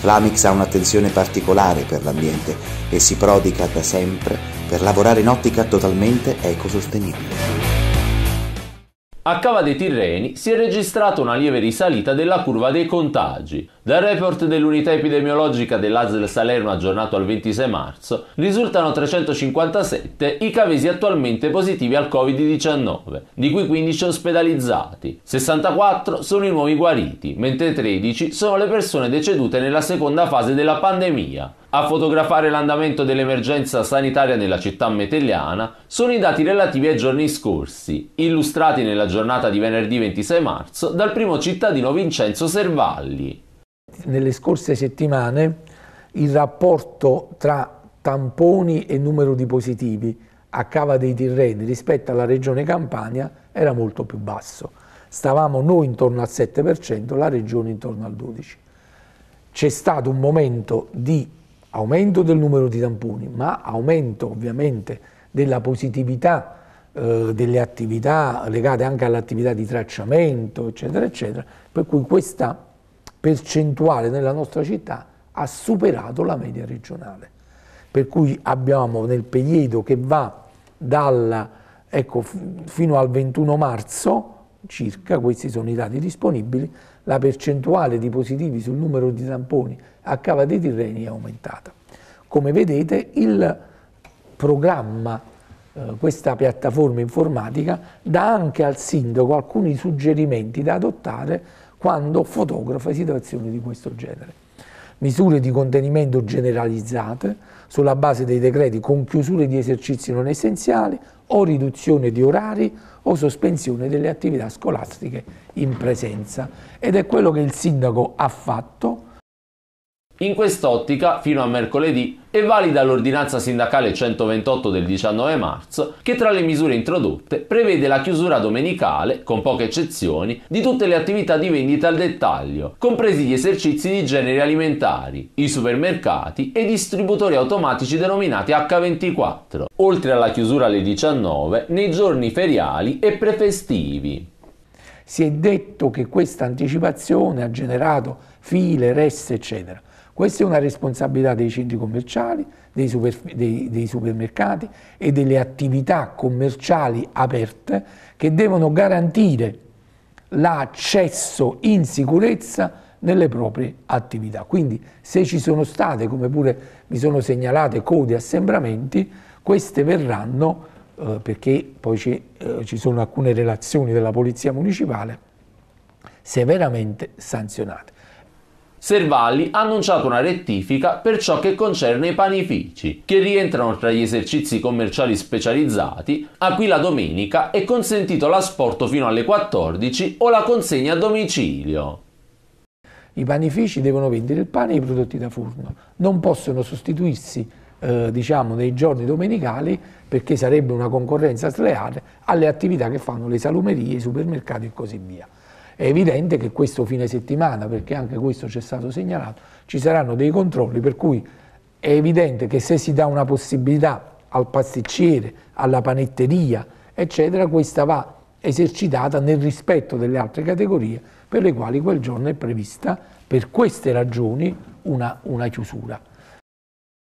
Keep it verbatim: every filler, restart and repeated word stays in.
Flamix ha un'attenzione particolare per l'ambiente e si prodiga da sempre per lavorare in ottica totalmente ecosostenibile. A Cava dei Tirreni si è registrata una lieve risalita della curva dei contagi. Dal report dell'unità epidemiologica dell'A S L Salerno aggiornato al ventisei marzo risultano trecentocinquantasette i cavesi attualmente positivi al covid diciannove, di cui quindici ospedalizzati. sessantaquattro sono i nuovi guariti, mentre tredici sono le persone decedute nella seconda fase della pandemia. A fotografare l'andamento dell'emergenza sanitaria nella città metelliana sono i dati relativi ai giorni scorsi, illustrati nella giornata di venerdì ventisei marzo dal primo cittadino Vincenzo Servalli. Nelle scorse settimane il rapporto tra tamponi e numero di positivi a Cava dei Tirreni rispetto alla regione Campania era molto più basso. Stavamo noi intorno al sette per cento, la regione intorno al dodici per cento. C'è stato un momento di aumento del numero di tamponi, ma aumento ovviamente della positività eh, delle attività legate anche all'attività di tracciamento, eccetera, eccetera, per cui questa percentuale nella nostra città ha superato la media regionale. Per cui abbiamo nel periodo che va dal, ecco, fino al ventuno marzo, circa, questi sono i dati disponibili, la percentuale di positivi sul numero di tamponi a Cava dei Tirreni è aumentata. Come vedete il programma, eh, questa piattaforma informatica, dà anche al sindaco alcuni suggerimenti da adottare quando fotografa situazioni di questo genere. Misure di contenimento generalizzate sulla base dei decreti con chiusure di esercizi non essenziali o riduzione di orari o sospensione delle attività scolastiche in presenza. Ed è quello che il sindaco ha fatto. In quest'ottica, fino a mercoledì, è valida l'ordinanza sindacale centoventotto del diciannove marzo che tra le misure introdotte prevede la chiusura domenicale, con poche eccezioni, di tutte le attività di vendita al dettaglio, compresi gli esercizi di generi alimentari, i supermercati e i distributori automatici denominati acca ventiquattro, oltre alla chiusura alle diciannove nei giorni feriali e prefestivi. Si è detto che questa anticipazione ha generato file, resse, eccetera. Questa è una responsabilità dei centri commerciali, dei, super, dei, dei supermercati e delle attività commerciali aperte che devono garantire l'accesso in sicurezza nelle proprie attività. Quindi se ci sono state, come pure mi sono segnalate, code e assembramenti, queste verranno, eh, perché poi ci, eh, ci sono alcune relazioni della Polizia Municipale, severamente sanzionate. Servalli ha annunciato una rettifica per ciò che concerne i panifici, che rientrano tra gli esercizi commerciali specializzati, a cui la domenica è consentito l'asporto fino alle quattordici o la consegna a domicilio. I panifici devono vendere il pane e i prodotti da forno, non possono sostituirsi eh, diciamo, nei giorni domenicali, perché sarebbe una concorrenza sleale alle attività che fanno le salumerie, i supermercati e così via. È evidente che questo fine settimana, perché anche questo ci è stato segnalato, ci saranno dei controlli, per cui è evidente che se si dà una possibilità al pasticcere, alla panetteria, eccetera, questa va esercitata nel rispetto delle altre categorie per le quali quel giorno è prevista, per queste ragioni, una, una chiusura.